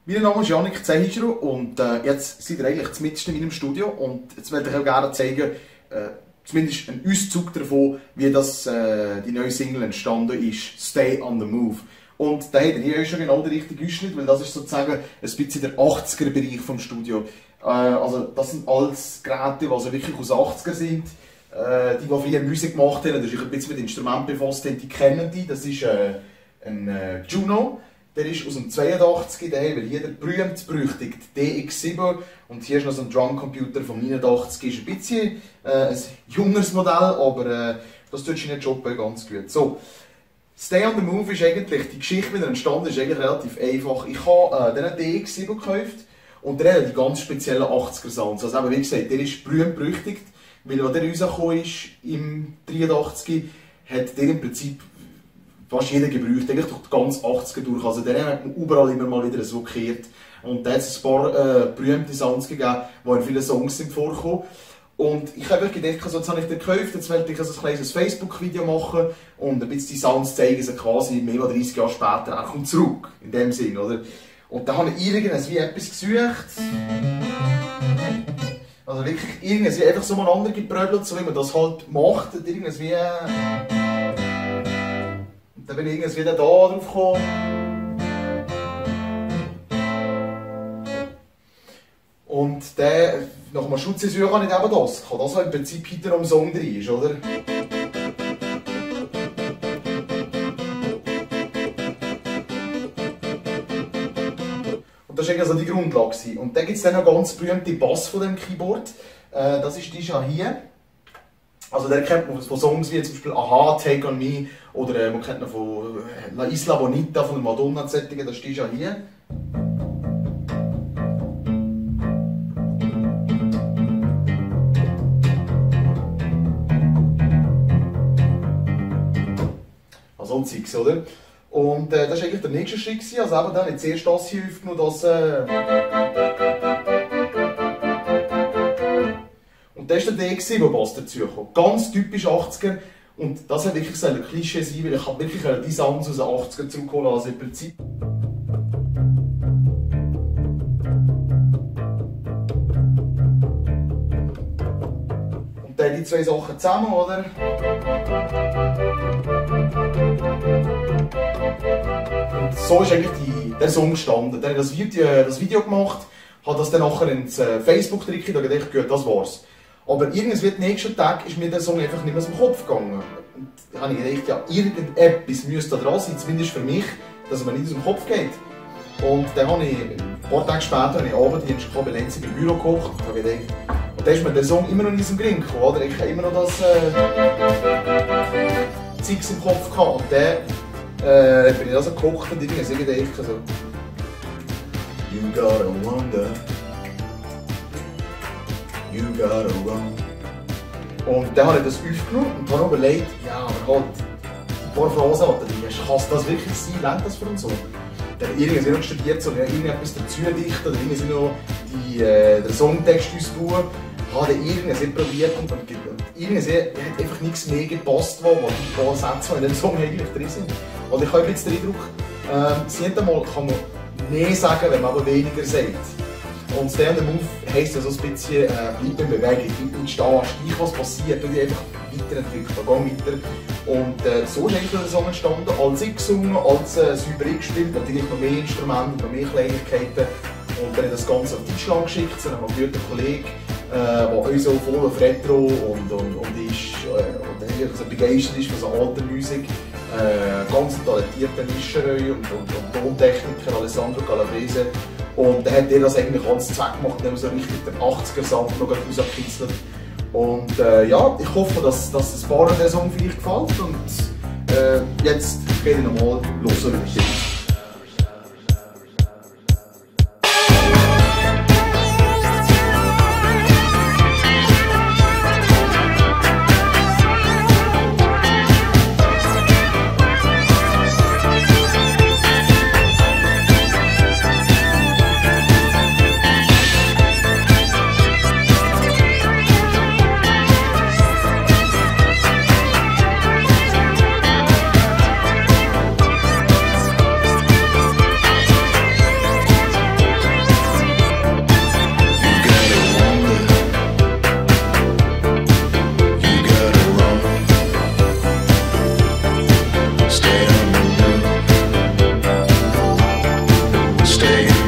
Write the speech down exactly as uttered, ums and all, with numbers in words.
Mein Name ist Yannick Zehischru und äh, jetzt seid ihr eigentlich mitten in meinem Studio und jetzt möchte ich euch gerne zeigen, äh, zumindest einen Auszug davon, wie das, äh, die neue Single entstanden ist, Stay on the Move. Und da habt ihr hier schon genau den richtigen Ausschnitt, weil das ist sozusagen ein bisschen der achtziger Bereich vom Studio. Äh, also das sind alles Geräte, die also wirklich aus achtziger sind. Äh, die, die früher Musik gemacht haben, die sich ein bisschen mit Instrumenten befasst haben, die kennen die. Das ist äh, ein äh, Juno. Der ist aus dem zweiundachtziger, der haben hier der berühmt berüchtigte D X sieben und hier ist noch so ein Drumcomputer vom neunundachtzig, ist ein bisschen äh, ein jungeres Modell, aber äh, das tut seinen Job ganz gut. So, Stay on the Move ist eigentlich, die Geschichte, wie er entstanden ist, eigentlich relativ einfach. Ich habe äh, den D X sieben gekauft und der hat die ganz speziellen achtziger Sounds. Also eben, wie gesagt, der ist berühmt berüchtigt, weil als der rausgekommen ist im dreiundachtziger, hat der im Prinzip fast jeder gebraucht, eigentlich durch die ganze achtziger durch. Also der hat man überall immer mal wieder so gekehrt. Und da hat es ein paar äh, berühmte Sounds gegeben, die in vielen Songs sind vorgekommen. Und ich habe gedacht, also jetzt habe ich den gekauft, jetzt werde ich also ein kleines Facebook-Video machen und ein bisschen die Sounds zeigen, so quasi mehr als dreißig Jahre später, er kommt zurück, in dem Sinn, oder? Und da habe ich irgendwas wie etwas gesucht. Also wirklich irgendwas wie einfach so miteinander gebrödelt, so wie man das halt macht, und irgendwas wie... Dann bin ich irgendwie wieder da drauf gekommen. Und dann, nach einem Schutzzäsur kann ich eben das. Ich kann das, was im Prinzip hinter am Song drin ist, oder? Und das war also die Grundlage. Und dann gibt es dann noch ganz berühmte Bass von dem Keyboard. Das ist die schon hier. Also der kennt man von Songs wie zum Beispiel Aha, Take on Me oder äh, man kennt noch von La Isla Bonita von der Madonna et cetera. Das steht ja hier. Also ein Zeugs, oder? Und äh, das war eigentlich der nächste Schritt. Also eben dann jetzt zuerst das hier aufgenommen, das... Äh Und da ist der D X sieben Bass dazugekommen. Ganz typisch achtziger. Und das hat wirklich so ein Klischee sein, weil ich habe wirklich die Sounds aus den achtziger zurückholen. Also im Prinzip. Und dann die zwei Sachen zusammen, oder? Und so ist eigentlich die, der Song gestanden. Dann habe ich das Video, das Video gemacht, habe das dann nachher ins Facebook gedrückt und gedacht, gut, das war's. Aber irgendwie den nächsten Tag ist mir der Song einfach nicht mehr aus dem Kopf gegangen. Und da habe ich gedacht, ja, irgendetwas müsste da dran sein, zumindest für mich, dass es mir nicht aus dem Kopf geht. Und dann habe ich, ein paar Tage später, habe ich Abenddienst bei Lenz im Büro gekocht und habe gedacht, und dann ist mir der Song immer noch nicht aus dem Gring gekommen, oder? Ich habe immer noch das äh, Zeugs im Kopf gehabt. Und dann äh, bin ich also gekocht und irgendwie habe ich gedacht, also, You gotta wonder. You gotta run. Und dann habe ich das aufgenommen und habe überlegt, ja, aber halt, ein paar Phrasen hat er drin, kann das wirklich sein, lernt das für uns so? Dann irgendwie noch studiert, so irgendetwas dazu dichten oder irgendwie noch die, äh, den Songtext ausbauen. Habe dann irgendwie probiert und, und, und irgendwie hat einfach nichts mehr gepasst, wo, wo die paar Sätze, die in dem Song eigentlich drin sind. Und ich habe jetzt den Eindruck, äh, das erste Mal kann man mehr sagen, wenn man aber weniger sagt. Und Stay on the Move heisst ja so ein bisschen, äh, bleib in Bewegung, bleib nicht stehen, stich was passiert, und einfach weiterentwickeln, geh weiter. Und äh, so ist eigentlich der Song entstanden, als ich gesungen, als äh, sauber eingespielt, natürlich noch mehr Instrumente, noch mehr Kleinigkeiten. Und dann habe ich das Ganze auf Deutschland geschickt zu einem guten Kollegen, äh, der uns so voll auf Retro und, und, und, ist, äh, und also begeistert ist von so alter Musik. Äh, ganz talentierter Mischerei und, und, und Tontechniker Alessandro Calabrese. Und dann hat er das eigentlich als Zweck gemacht, indem er so richtig den achtziger Sound noch rauskitzelt. Und äh, ja, ich hoffe, dass, dass es ein paar der Song vielleicht gefällt. Und äh, jetzt geht ich nochmal los über die Geschichte. day.